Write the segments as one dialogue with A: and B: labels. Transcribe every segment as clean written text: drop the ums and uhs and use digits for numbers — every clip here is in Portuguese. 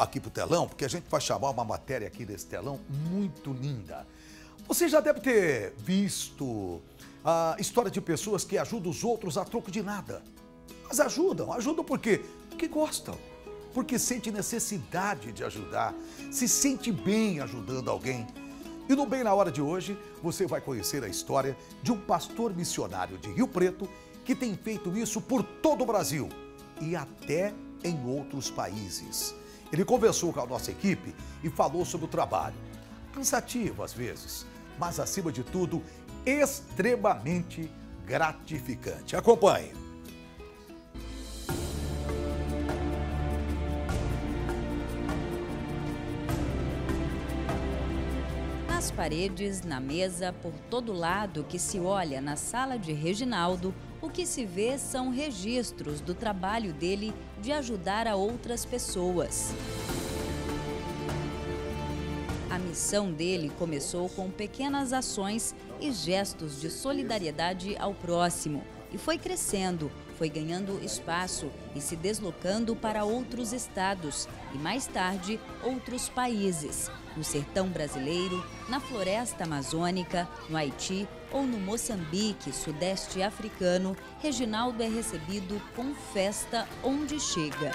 A: aqui para o telão, porque a gente vai chamar uma matéria aqui desse telão muito linda. Você já deve ter visto a história de pessoas que ajudam os outros a troco de nada. Mas ajudam por quê? Porque gostam, porque sente necessidade de ajudar, se sente bem ajudando alguém. E no Bem na Hora de hoje, você vai conhecer a história de um pastor missionário de Rio Preto que tem feito isso por todo o Brasil e até em outros países. Ele conversou com a nossa equipe e falou sobre o trabalho. Cansativo às vezes, mas acima de tudo, extremamente gratificante. Acompanhe.
B: Nas paredes, na mesa, por todo lado que se olha na sala de Reginaldo, o que se vê são registros do trabalho dele de ajudar a outras pessoas. A missão dele começou com pequenas ações e gestos de solidariedade ao próximo e foi crescendo, foi ganhando espaço e se deslocando para outros estados e mais tarde outros países. No sertão brasileiro, na floresta amazônica, no Haiti ou no Moçambique, sudeste africano, Reginaldo é recebido com festa onde chega.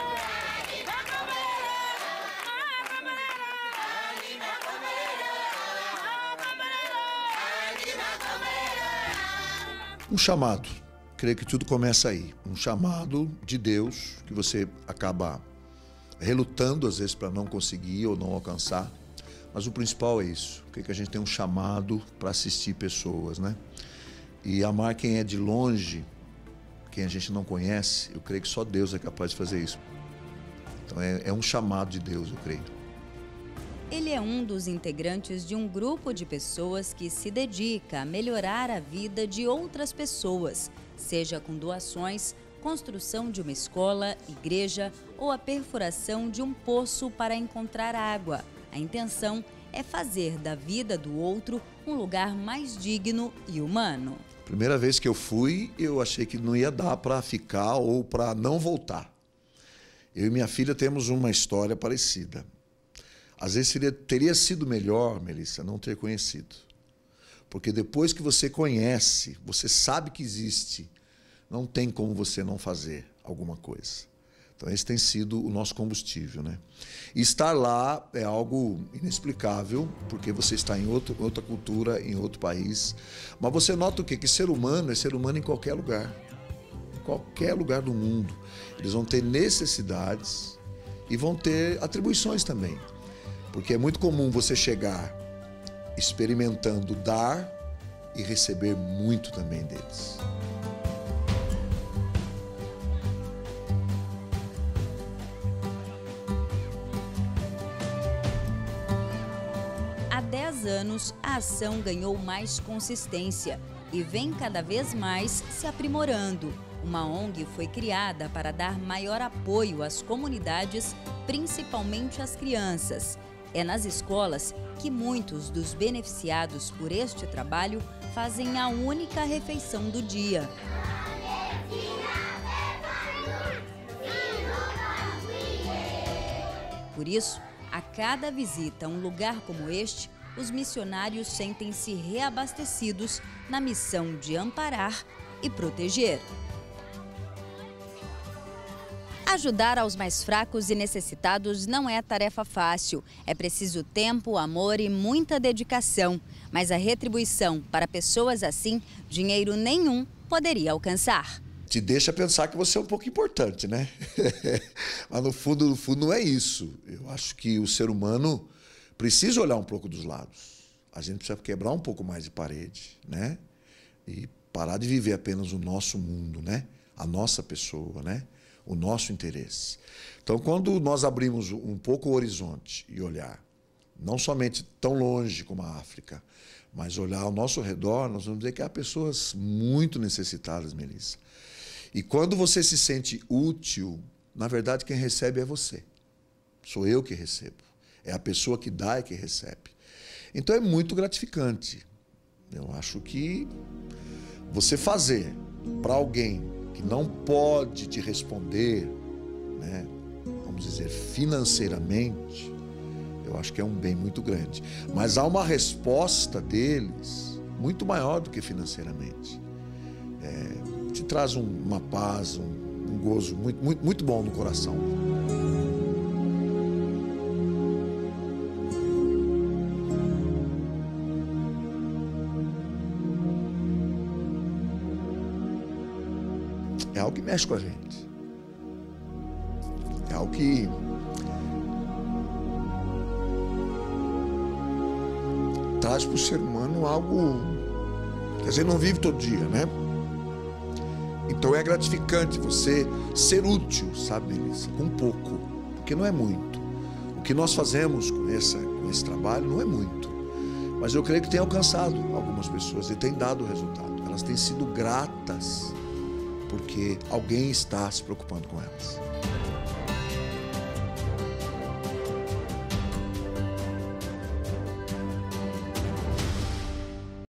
C: Um chamado, creio que tudo começa aí. Um chamado de Deus que você acaba relutando às vezes para não conseguir ou não alcançar. Mas o principal é isso, creio que a gente tem um chamado para assistir pessoas, né? E amar quem é de longe, quem a gente não conhece, eu creio que só Deus é capaz de fazer isso. Então é um chamado de Deus, eu creio.
B: Ele é um dos integrantes de um grupo de pessoas que se dedica a melhorar a vida de outras pessoas, seja com doações, construção de uma escola, igreja ou a perfuração de um poço para encontrar água. A intenção é fazer da vida do outro um lugar mais digno e humano.
C: Primeira vez que eu fui, eu achei que não ia dar para ficar ou para não voltar. Eu e minha filha temos uma história parecida. Às vezes teria sido melhor, Melissa, não ter conhecido. Porque depois que você conhece, você sabe que existe, não tem como você não fazer alguma coisa. Então esse tem sido o nosso combustível, né? E estar lá é algo inexplicável, porque você está em outra cultura, em outro país. Mas você nota o quê? Que ser humano é ser humano em qualquer lugar. Em qualquer lugar do mundo. Eles vão ter necessidades e vão ter atribuições também. Porque é muito comum você chegar experimentando dar e receber muito também deles.
B: Há 10 anos, a ação ganhou mais consistência e vem cada vez mais se aprimorando. Uma ONG foi criada para dar maior apoio às comunidades, principalmente às crianças. É nas escolas que muitos dos beneficiados por este trabalho fazem a única refeição do dia. Por isso, a cada visita a um lugar como este, os missionários sentem-se reabastecidos na missão de amparar e proteger. Ajudar aos mais fracos e necessitados não é tarefa fácil. É preciso tempo, amor e muita dedicação. Mas a retribuição para pessoas assim, dinheiro nenhum poderia alcançar.
C: Te deixa pensar que você é um pouco importante, né? Mas no fundo não é isso. Eu acho que o ser humano precisa olhar um pouco dos lados. A gente precisa quebrar um pouco mais de parede, né? E parar de viver apenas o nosso mundo, né? A nossa pessoa, né? O nosso interesse. Então, quando nós abrimos um pouco o horizonte e olhar, não somente tão longe como a África, mas olhar ao nosso redor, nós vamos ver que há pessoas muito necessitadas, Melissa. E quando você se sente útil, na verdade quem recebe é você. Sou eu que recebo. É a pessoa que dá e que recebe. Então é muito gratificante. Eu acho que você fazer para alguém que não pode te responder, né? Vamos vamos dizer, financeiramente, eu acho que é um bem muito grande. Mas há uma resposta deles muito maior do que financeiramente. Te traz uma paz, um gozo muito bom no coração. É algo que mexe com a gente. É algo que traz para o ser humano algo que a gente não vive todo dia, né? Então é gratificante você ser útil, sabe, Melissa? Com pouco, porque não é muito. O que nós fazemos com esse trabalho não é muito. Mas eu creio que tem alcançado algumas pessoas e tem dado resultado. Elas têm sido gratas porque alguém está se preocupando com elas.